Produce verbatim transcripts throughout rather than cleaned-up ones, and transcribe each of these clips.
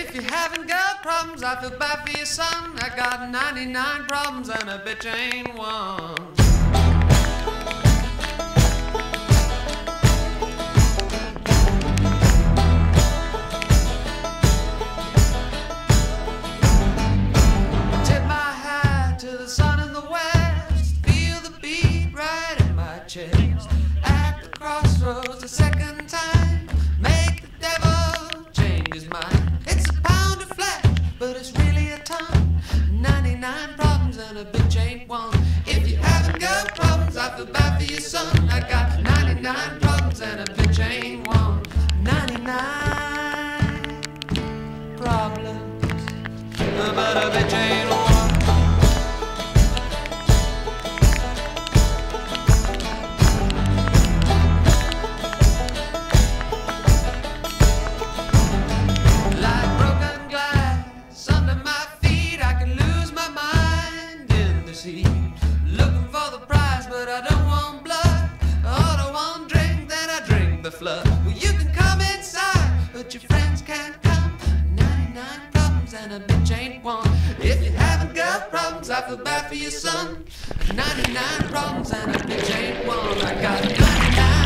If you haven't got problems, I feel bad for your son. I got ninety-nine problems and a bitch ain't one. Tip my hat to the sun in the west. Feel the beat right in my chest. At the crossroads a second time. Make the devil change his mind. It's a pound of flesh, but it's really a ton. ninety-nine problems and a bitch ain't one. If you haven't got problems, I feel bad for your son. I got ninety-nine problems and a bitch ain't one. ninety-nine problems, but a bitch ain't one. Looking for the prize, but I don't want blood. I don't want drink, then I drink the flood. Well, you can come inside, but your friends can't come. ninety-nine problems and a bitch ain't one. If you haven't got problems, I feel bad for your son. ninety-nine problems and a bitch ain't one. I got ninety-nine.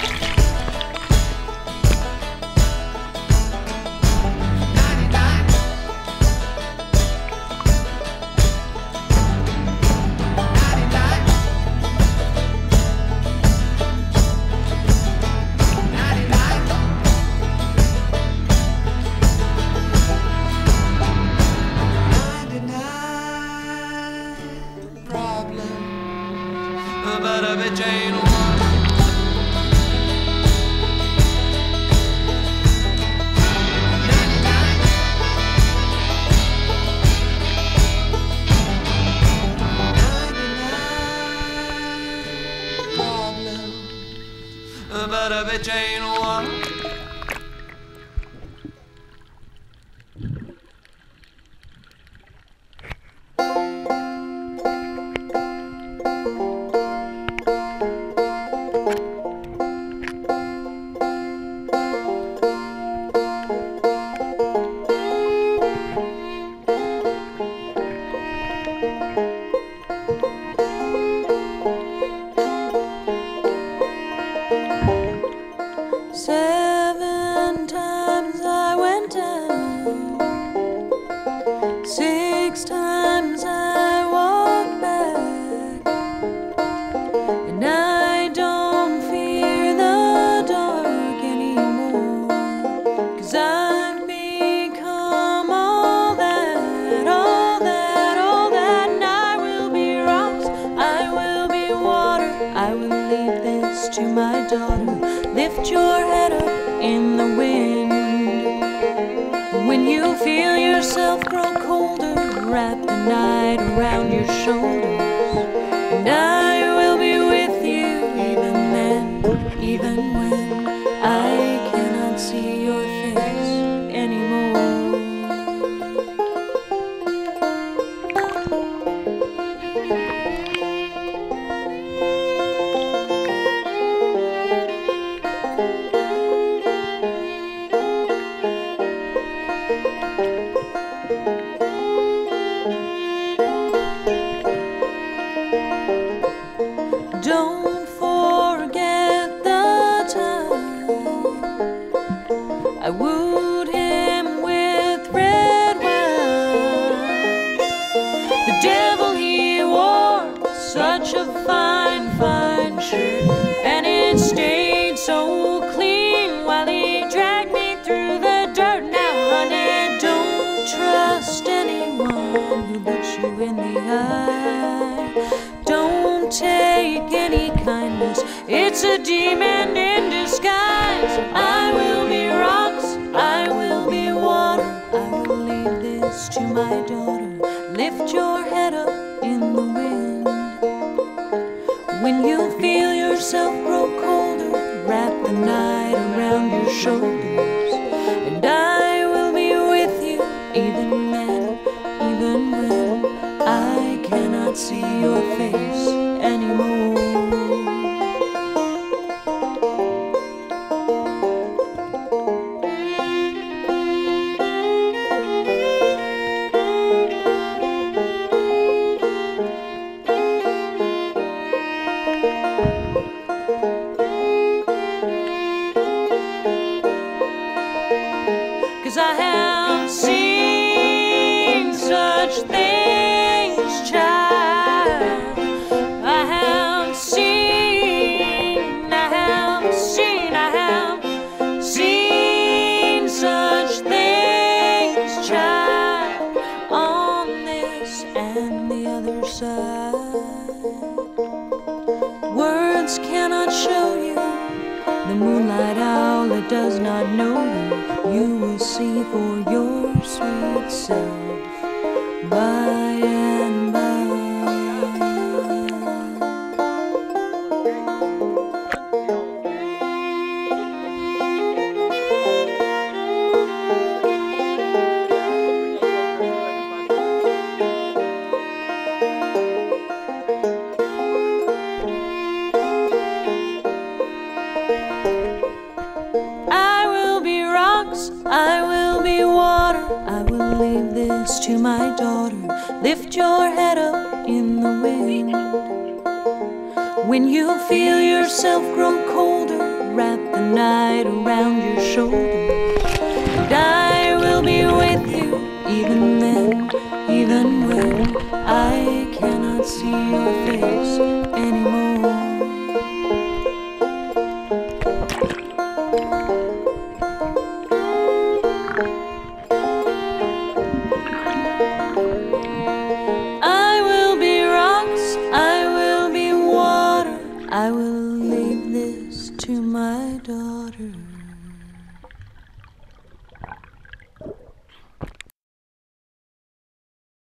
But a bitch ain't one. ninety-nine. ninety-nine problems, but a bitch ain't one. Seven times I went down, six times I walked back, and I don't fear the dark anymore, 'cause I've become all that, all that, all that, and I will be rocks, I will be water, I will leave this to my daughter. Lift your head up in the wind. When you feel yourself grow colder, wrap the night around your shoulders. And I will be with you even then, even when I cannot see your face anymore. Don't forget the time I wooed him with red wine. The devil, he wore such a fine, fine shirt, and it stayed so clean while he dragged me through the dirt. Now, honey, don't trust anyone who looks you in the eye. Don't take any kindness, it's a demon in disguise. I will be rocks, I will be water, I will leave this to my daughter. Lift your head up in the wind. When you feel yourself grow colder, wrap the night around your shoulders. And I will be with you even then, even when I cannot see your face anymore. 'cause I have seen such things, child. I have seen, I have seen, I have seen such things, child, on this and the other side. Words cannot show you, the moonlight owl, it does not know you. You will see for your sweet self by and by. I will be water, I will leave this to my daughter. Lift your head up in the wind. When you feel yourself grow colder, wrap the night around your shoulders. And I will be with you, even then, even when I cannot see your face.